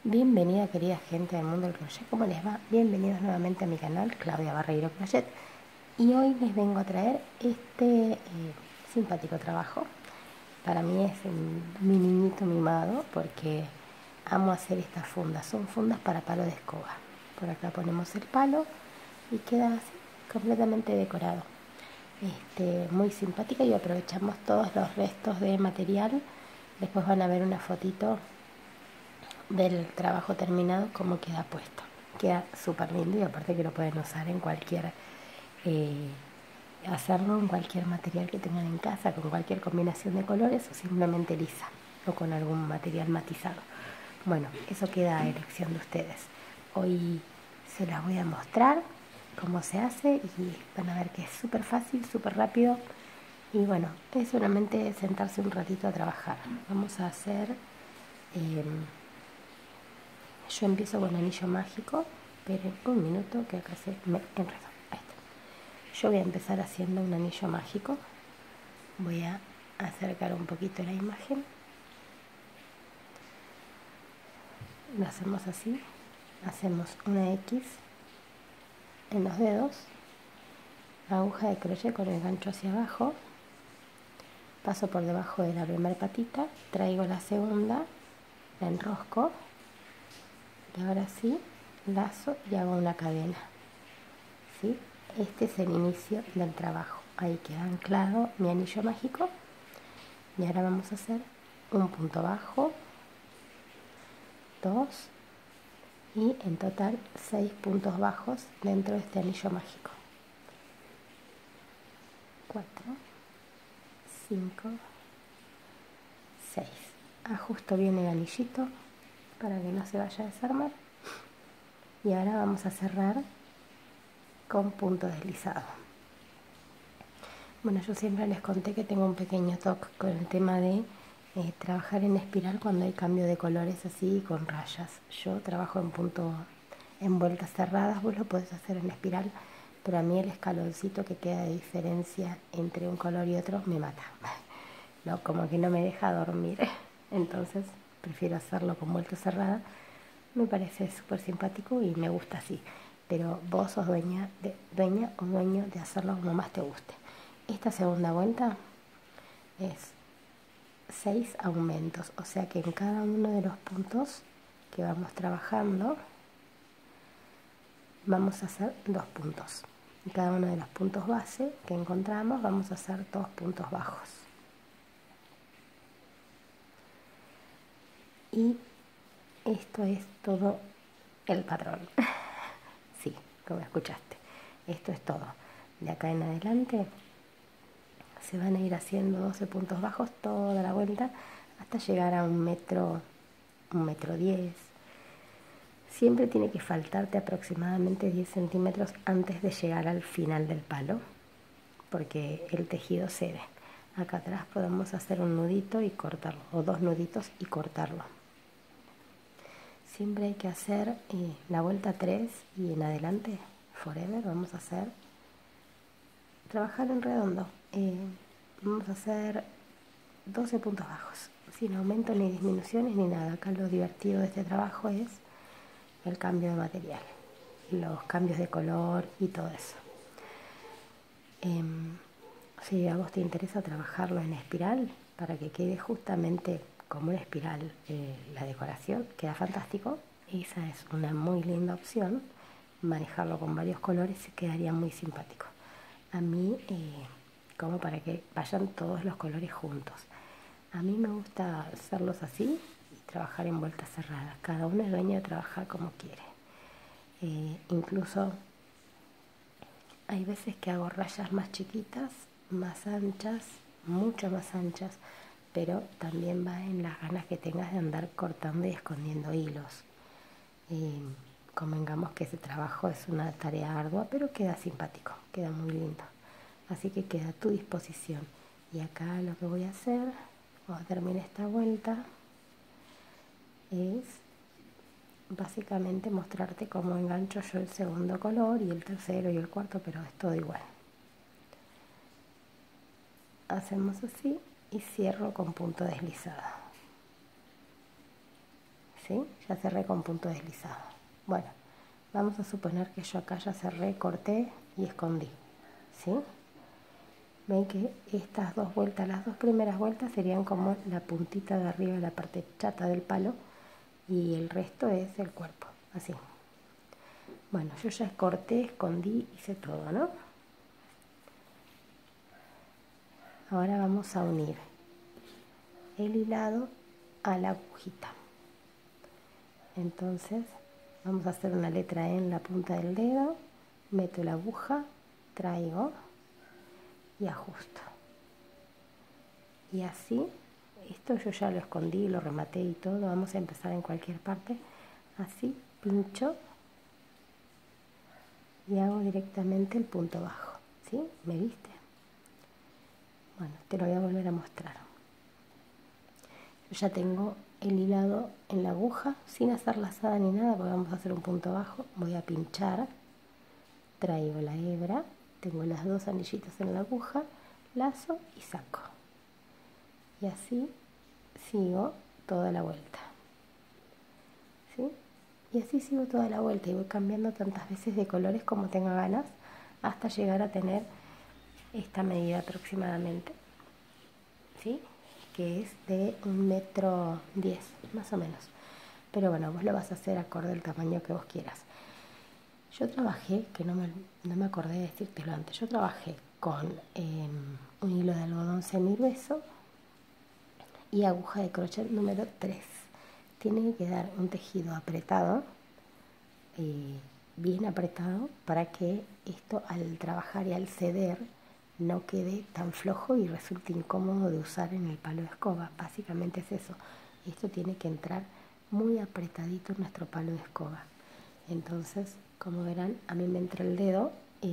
Bienvenida querida gente del mundo del crochet, ¿cómo les va? Bienvenidos nuevamente a mi canal, Claudia Barreiro Crochet. Y hoy les vengo a traer este simpático trabajo. Para mí es mi niñito mimado porque amo hacer estas fundas. Son fundas para palo de escoba. Por acá ponemos el palo y queda así, completamente decorado. Muy simpática y aprovechamos todos los restos de material. Después van a ver una fotito del trabajo terminado, como queda puesto. Queda súper lindo y aparte que lo pueden usar en cualquier, hacerlo en cualquier material que tengan en casa, con cualquier combinación de colores o simplemente lisa o con algún material matizado. Bueno, eso queda a elección de ustedes. Hoy se las voy a mostrar cómo se hace y van a ver que es súper fácil, súper rápido. Y bueno, es solamente sentarse un ratito a trabajar. Vamos a hacer... yo empiezo con anillo mágico. Esperen un minuto que acá se me enredó. Ahí está. Yo voy a empezar haciendo un anillo mágico. Voy a acercar un poquito la imagen. Lo hacemos así. Hacemos una X en los dedos. Aguja de crochet con el gancho hacia abajo. Paso por debajo de la primera patita. Traigo la segunda. La enrosco. Y ahora sí, lazo y hago una cadena. ¿Sí? Este es el inicio del trabajo. Ahí queda anclado mi anillo mágico. Y ahora vamos a hacer un punto bajo, 2 y en total 6 puntos bajos dentro de este anillo mágico. 4, 5, 6. Ajusto bien el anillito para que no se vaya a desarmar. Y ahora vamos a cerrar con punto deslizado. Bueno, yo siempre les conté que tengo un pequeño toque con el tema de trabajar en espiral cuando hay cambio de colores así con rayas. Yo trabajo en vueltas cerradas, vos lo podés hacer en espiral, pero a mí el escaloncito que queda de diferencia entre un color y otro me mata. No, como que no me deja dormir. Entonces prefiero hacerlo con vuelta cerrada. Me parece súper simpático y me gusta así. Pero vos sos dueña o dueño de hacerlo como más te guste. Esta segunda vuelta es 6 aumentos, o sea que en cada uno de los puntos que vamos trabajando vamos a hacer 2 puntos. En cada uno de los puntos base que encontramos vamos a hacer 2 puntos bajos. Y esto es todo el patrón. Sí, como escuchaste. Esto es todo. De acá en adelante se van a ir haciendo 12 puntos bajos toda la vuelta hasta llegar a 1,10 m. Siempre tiene que faltarte aproximadamente 10 centímetros antes de llegar al final del palo, porque el tejido cede. Acá atrás podemos hacer un nudito y cortarlo, o 2 nuditos y cortarlo. Siempre hay que hacer la vuelta 3 y en adelante, forever, vamos a trabajar en redondo. Vamos a hacer 12 puntos bajos, sin aumento ni disminuciones ni nada. Acá lo divertido de este trabajo es el cambio de material, los cambios de color y todo eso. Si a vos te interesa trabajarlo en espiral para que quede justamente como una espiral, la decoración queda fantástico. Esa es una muy linda opción. Manejarlo con varios colores quedaría muy simpático. A mí, como para que vayan todos los colores juntos. A mí me gusta hacerlos así y trabajar en vueltas cerradas. Cada uno es dueño de trabajar como quiere. Incluso hay veces que hago rayas más chiquitas, más anchas, mucho más anchas, pero también va en las ganas que tengas de andar cortando y escondiendo hilos. Convengamos que ese trabajo es una tarea ardua, pero queda simpático, queda muy lindo. Así que queda a tu disposición. Y acá lo que voy a hacer, cuando termine esta vuelta, es básicamente mostrarte cómo engancho yo el segundo color y el tercero y el cuarto, pero es todo igual. Hacemos así y cierro con punto deslizado. ¿sí? Ya cerré con punto deslizado. Bueno, vamos a suponer que yo acá ya cerré, corté y escondí, ¿sí? Ven que estas dos vueltas, las dos primeras vueltas serían como la puntita de arriba, la parte chata del palo, y el resto es el cuerpo, así. Bueno, yo ya corté, escondí, hice todo, ¿no? Ahora vamos a unir el hilado a la agujita. Entonces vamos a hacer una letra E en la punta del dedo, meto la aguja, traigo y ajusto. Y así, esto yo ya lo escondí, lo rematé y todo, vamos a empezar en cualquier parte. Así pincho y hago directamente el punto bajo, ¿sí? ¿Me viste? Bueno, te lo voy a volver a mostrar. Yo ya tengo el hilado en la aguja sin hacer lazada ni nada porque vamos a hacer un punto bajo. Voy a pinchar, traigo la hebra, tengo las dos anillitas en la aguja, lazo y saco. Y así sigo toda la vuelta, ¿sí? Y así sigo toda la vuelta y voy cambiando tantas veces de colores como tenga ganas hasta llegar a tener esta medida aproximadamente, ¿sí? Que es de 1,10 m más o menos. Pero bueno, vos lo vas a hacer acorde al tamaño que vos quieras. Yo trabajé, que no me acordé de decírtelo antes, yo trabajé con un hilo de algodón semigrueso y aguja de crochet número 3. Tiene que quedar un tejido apretado, bien apretado, para que esto al trabajar y al ceder no quede tan flojo y resulte incómodo de usar en el palo de escoba. Básicamente es eso. Esto tiene que entrar muy apretadito en nuestro palo de escoba. Entonces, como verán, a mí me entra el dedo,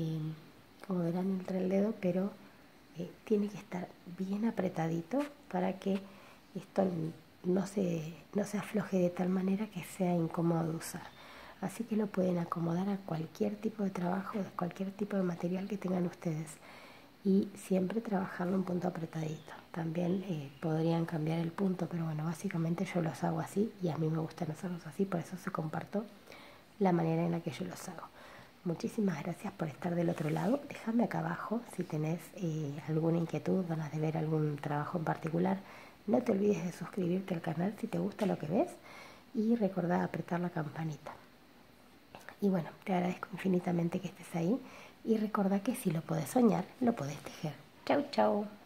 pero tiene que estar bien apretadito para que esto no se afloje de tal manera que sea incómodo de usar. Así que lo pueden acomodar a cualquier tipo de trabajo, de cualquier tipo de material que tengan ustedes. Y siempre trabajarlo en punto apretadito. También podrían cambiar el punto, pero bueno, básicamente yo los hago así y a mí me gustan hacerlos así, por eso se comparto la manera en la que yo los hago. Muchísimas gracias por estar del otro lado. Déjame acá abajo si tenés alguna inquietud, ganas de ver algún trabajo en particular. No te olvides de suscribirte al canal si te gusta lo que ves y recordá apretar la campanita. Y bueno, te agradezco infinitamente que estés ahí y recordá que si lo podés soñar, lo podés tejer. Chau, chau.